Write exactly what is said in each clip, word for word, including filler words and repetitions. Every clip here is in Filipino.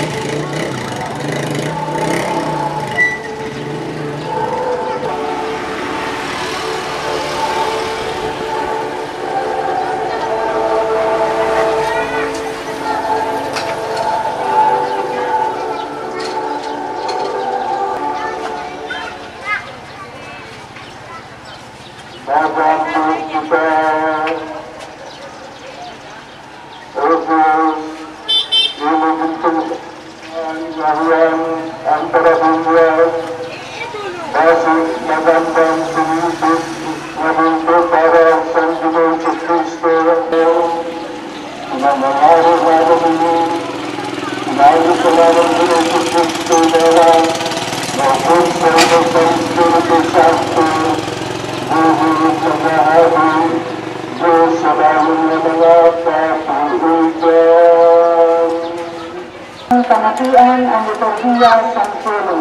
antara dunia masih menambah hidup menuntut para sanjungan Yesus Kristus dengan mengaruh malam ini melalui pengaruh Yesus Kristus dalam maupun perintah Spiritus Santo Guru Pengaruh Yesus mengapa hujan Kematian ang liturgia sang sulong.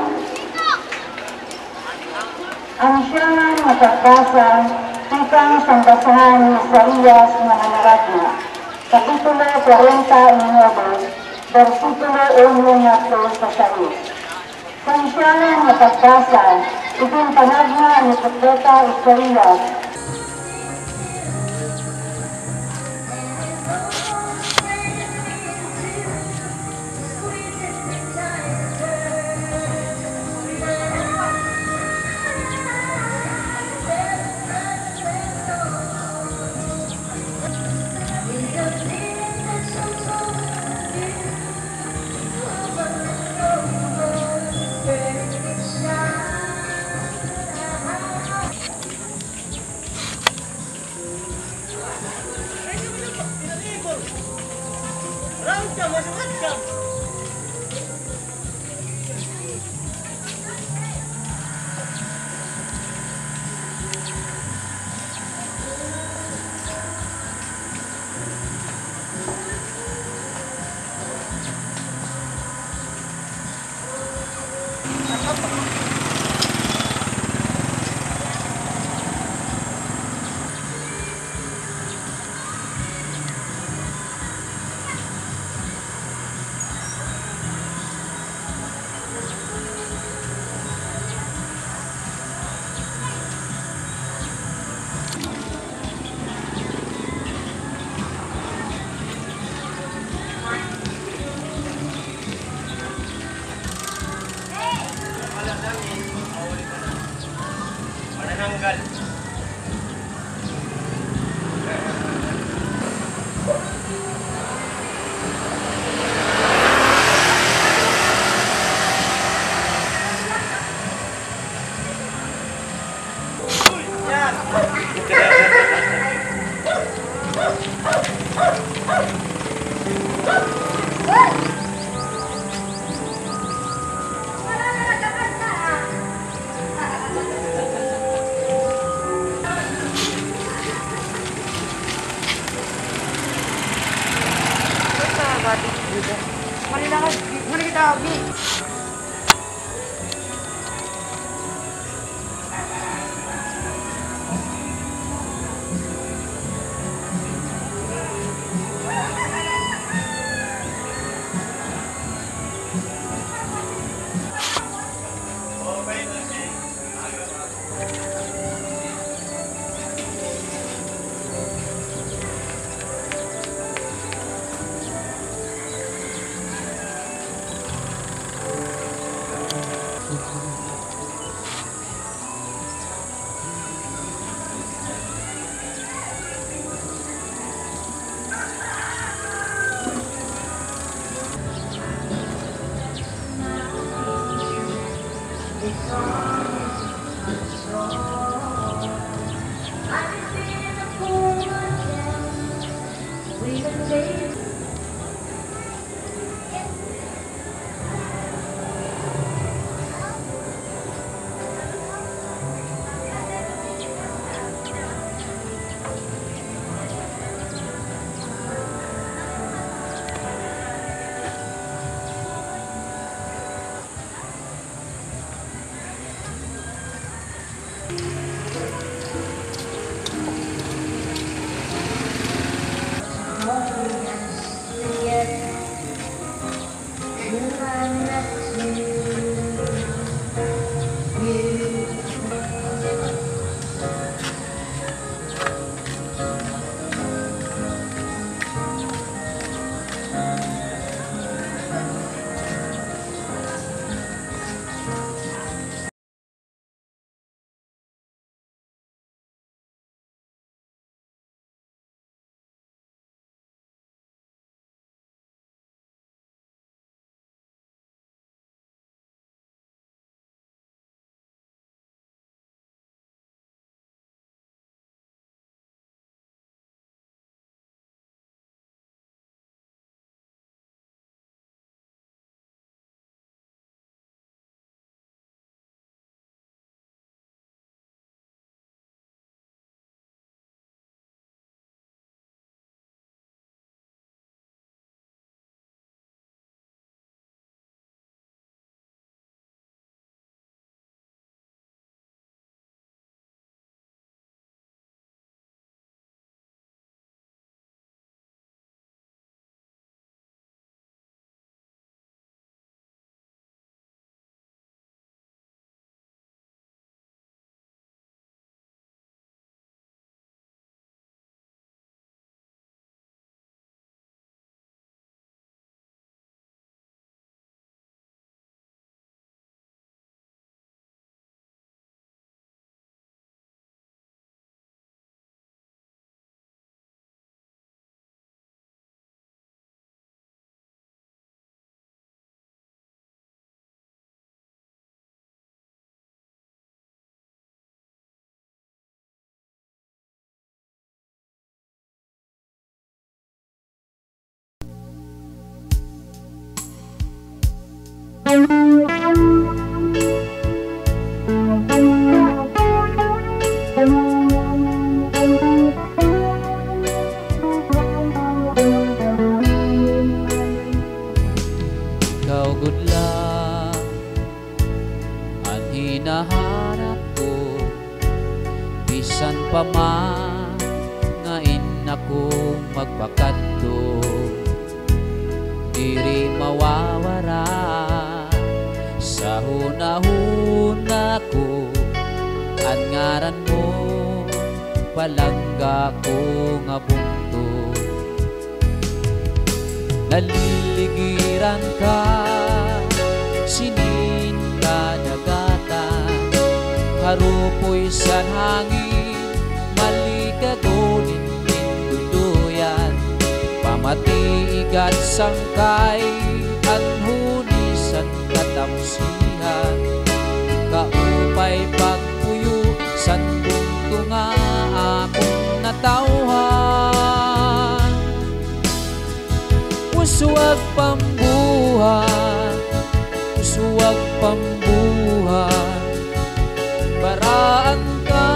Ang siyang mapagkasa, tikang sambasahan ni Isaías na nangaratna, Kapitulo cuarenta y nueve, versikulo uno hanggang sa siyam. Kung siyang mapagkasa, ipinpanagna ni Propeta Isaías, Manananggal. Mari na, mari kita abi. Ikaw gudla ang hinahanap ko, bisan pa man ngain ako magpakadto, diri mawawara sa hunahuna ko, at ngaran mo palangga ko nga bungto. Naliligiran ka, sinin ka dagatan, harupoy sa hangin, maligagolin tinduduyan, pamatiigat sangkay, anhunisan katamsihan, kaupay pagpuyo, sandong tunga akong natauhan. Usuwag pambuhan, usuwag pambuhan, baraan ka,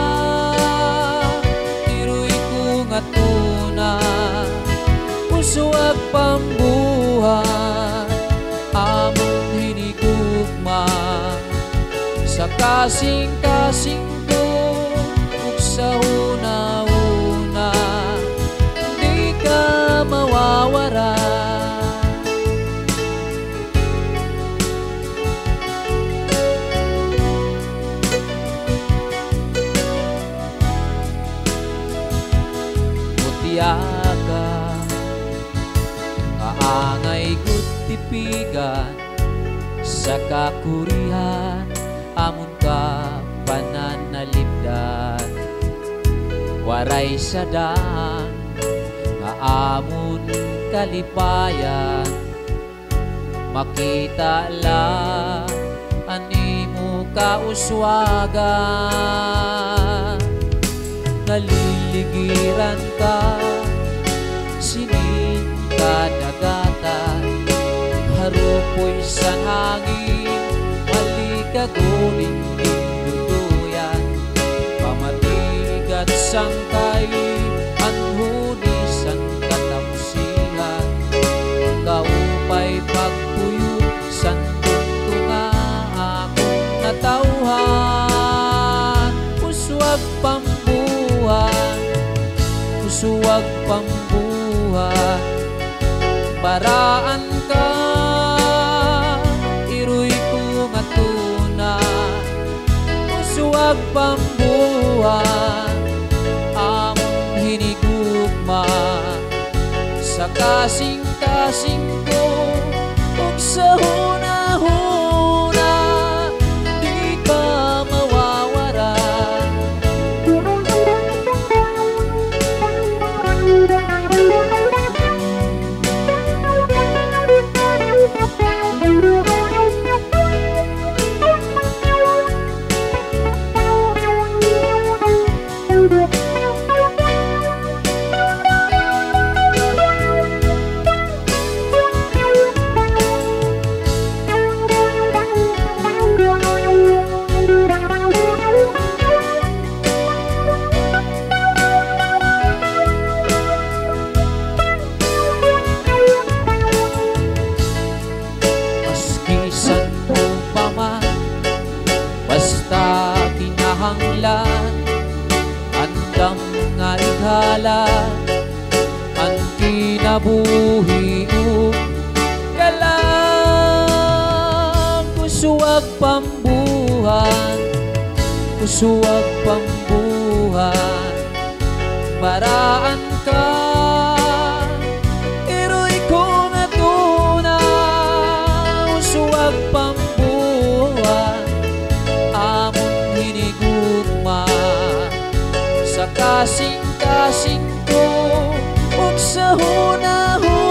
tiruy ko nga tuna. Usuwag pambuhan, among hinigugma, sa kasing-kasing ko, ug sa una-una, di ka mawawara. Mutiaka, kaangay gutipigan, sa kakurihan, amon ka pananalipdan, waray sadaan, nga amon kalipayan, makita lang animo kauswagan. Naliligiran ka, sinin ka dagatan, harupoy sa hangin, maligagolin tinduduyan, pamatigat sangkay, anhunisan katamsihan, kaupay pagpuyo, sandong tunga akong natauhan. Uswag pambuhan, uswag pambuhan, baraan ka, kasing-kasing ko ug sa hunahuna di ka mawawara. Basta kinahanglan andam nga ikhala ang kinabuhi ug kalang kusuwag pambuhan, kusuwag pambuhan maraan ka iroy ko nga tuna usuwag pambuhan among hinigugma sa kasing-kasing ko ug sa hunahuna